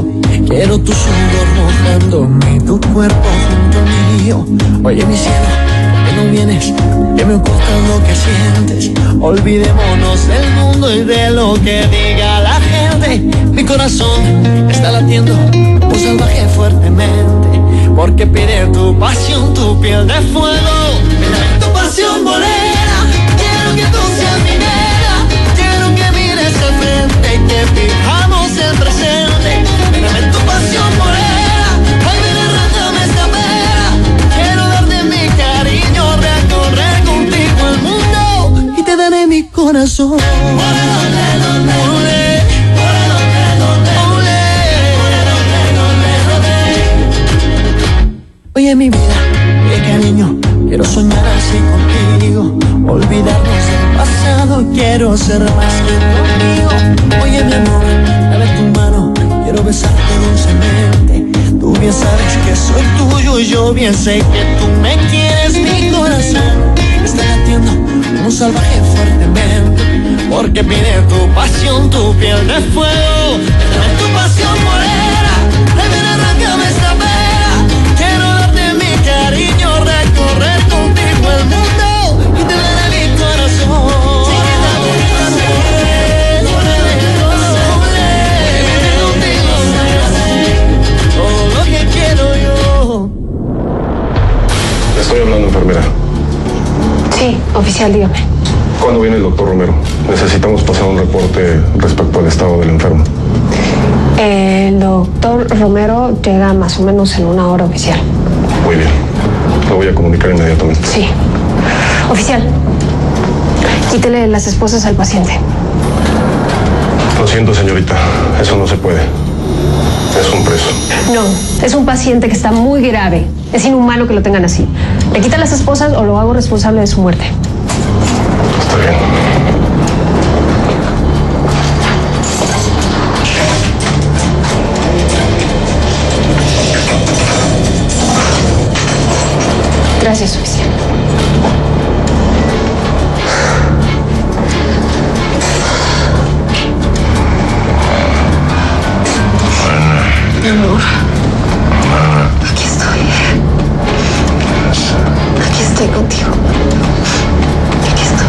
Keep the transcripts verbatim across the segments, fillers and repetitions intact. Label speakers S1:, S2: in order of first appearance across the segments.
S1: frío. Quiero tu sudor mojándome, tu cuerpo junto al mío. Oye mi cielo, ¿por qué no vienes? Que me ocultas lo que sientes. Olvidémonos del mundo y de lo que diga la gente. Mi corazón está latiendo, un salvaje fuertemente, porque pide tu pasión, tu piel de fuego. Tu pasión bolera, quiero que tú seas mi nena. Quiero que mires de frente y que fijamos el presente. Mírame tu pasión bolera, ay ven arráncame esta pera. Quiero darte mi cariño, recorrer contigo el mundo y te daré mi corazón. Oye mi vida, oye cariño, quiero soñar así contigo, olvidarnos del pasado, quiero ser más que tu amigo. Oye mi amor, dame tu mano, quiero besarte dulcemente. Tú bien sabes que soy tuyo y yo bien sé que tú me quieres. Mi corazón está latiendo como un salvaje fuertemente, porque pide tu pasión, tu piel de fuego. Dame tu pasión morena, ay ven arráncame esta pera. Cariño, recorrer contigo el mundo y te daré mi corazón. Todo lo que quiero yo.
S2: Le estoy hablando, enfermera.
S3: Sí, oficial, dígame.
S2: ¿Cuándo viene el doctor Romero? Necesitamos pasar un reporte respecto al estado del enfermo.
S3: El doctor Romero llega más o menos en una hora, oficial.
S2: Muy bien. Lo voy a comunicar inmediatamente.
S3: Sí. Oficial, quítele las esposas al paciente.
S2: Lo siento, señorita. Eso no se puede. Es un preso.
S3: No, es un paciente que está muy grave. Es inhumano que lo tengan así. Le quitan las esposas o lo hago responsable de su muerte.
S2: Está bien.
S3: Gracias, oficial. Mi amor. Aquí estoy. Aquí estoy contigo. Aquí estoy.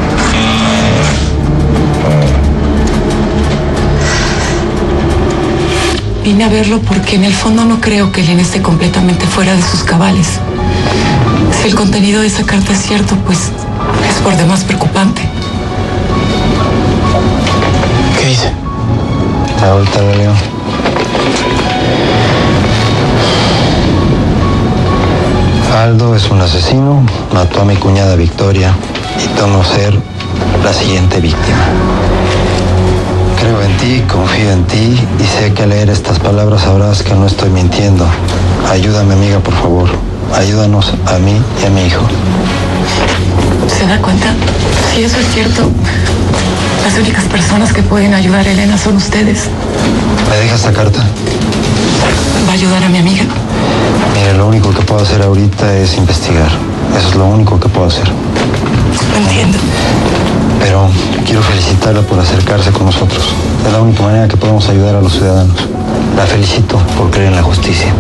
S4: Vine a verlo porque en el fondo no creo que Elena esté completamente fuera de sus cabales. Si el contenido de esa carta es cierto, pues es por demás preocupante.
S5: ¿Qué dice? Ahorita lo leo. Aldo es un asesino, mató a mi cuñada Victoria y tomo ser la siguiente víctima. Creo en ti, confío en ti y sé que al leer estas palabras sabrás que no estoy mintiendo. Ayúdame, amiga, por favor. Ayúdanos a mí y a mi hijo.
S4: ¿Se da cuenta? Si eso es cierto, las únicas personas que pueden ayudar a Elena son ustedes.
S5: ¿Me dejas esta carta?
S4: ¿Va a ayudar a mi amiga?
S5: Mire, lo único que puedo hacer ahorita es investigar. Eso es lo único que puedo hacer.
S4: Entiendo.
S5: Pero quiero felicitarla por acercarse con nosotros. Es la única manera que podemos ayudar a los ciudadanos. La felicito por creer en la justicia.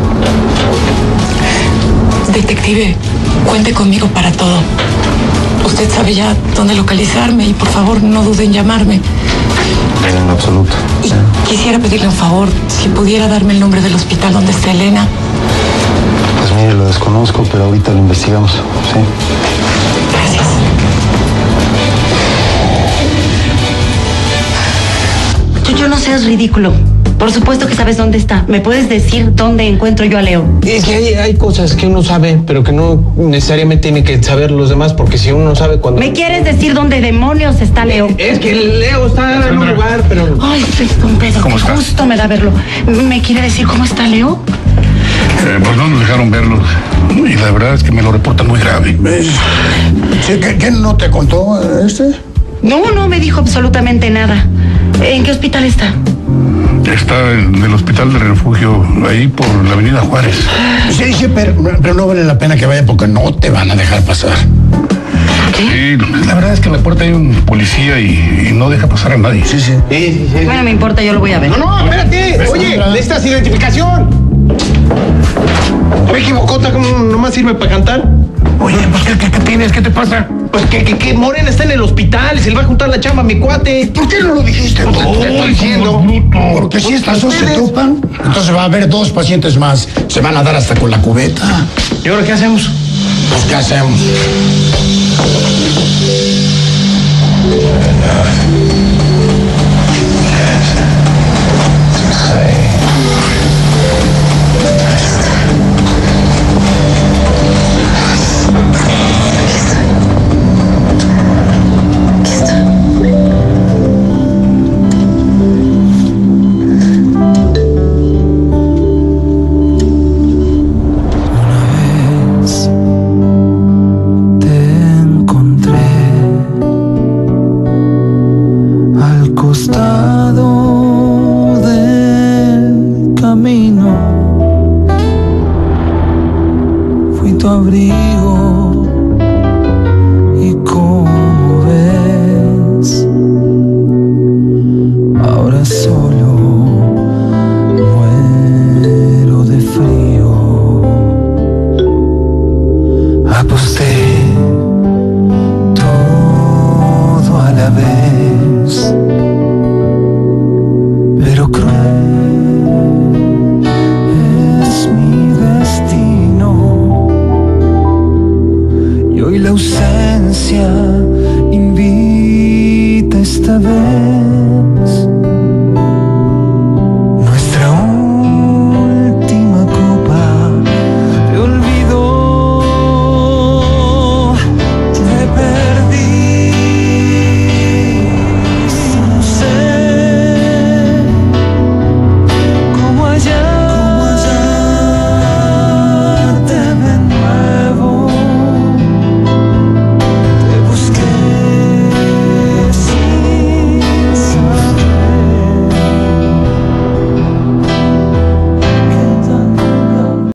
S4: Detective, cuente conmigo para todo. Usted sabe ya dónde localizarme y por favor no dude en llamarme.
S5: En absoluto.
S4: Y quisiera pedirle un favor, si pudiera darme el nombre del hospital donde está Elena.
S5: Pues mire, lo desconozco, pero ahorita lo investigamos, ¿sí?
S4: Gracias.
S6: Yo no seas ridículo. Por supuesto que sabes dónde está. ¿Me puedes decir dónde encuentro yo a Leo?
S7: Es que hay, hay cosas que uno sabe, pero que no necesariamente tiene que saber los demás, porque si uno no sabe cuando...
S6: ¿Me quieres decir dónde demonios está Leo?
S7: Es que Leo está en un lugar, pero...
S6: Ay, don Pedro, qué gusto me da verlo. ¿Me quiere decir cómo está Leo?
S8: Eh, pues no nos dejaron verlo. Y la verdad es que me lo reportan muy grave.
S9: Sí, ¿qué, ¿Qué no te contó este?
S6: No, no me dijo absolutamente nada. ¿En qué hospital está?
S8: Está en el hospital de refugio, ahí por la avenida Juárez.
S9: Sí, sí, pero, pero no vale la pena que vaya porque no te van a dejar pasar.
S8: Sí, la verdad es que en la puerta hay un policía y, y no deja pasar a nadie.
S9: Sí, sí.
S7: Sí, sí, sí.
S6: Bueno, me importa, yo lo voy a ver.
S7: No, no, espérate. Oye, necesitas identificación. Me equivocó, ¿cómo nomás sirve para cantar?
S8: Oye, pues ¿qué, qué, qué tienes? ¿Qué te pasa?
S7: Pues que, que, que Morena está en el hospital y se le va a juntar la chamba a mi cuate.
S9: ¿Por qué no lo dijiste?
S8: Pues,
S9: Te
S8: ay,
S9: estoy diciendo.
S8: bruto.
S9: Porque si estas dos se
S7: ustedes.
S9: topan, entonces va a haber dos pacientes más. Se van a dar hasta con la cubeta.
S7: ¿Y ahora qué hacemos?
S9: Pues, ¿qué hacemos?
S1: Costado del camino fui tu abrigo y como ves ahora solo muero de frío. Aposté todo a la vez, pero cruel es mi destino, y hoy la ausencia invita esta vez.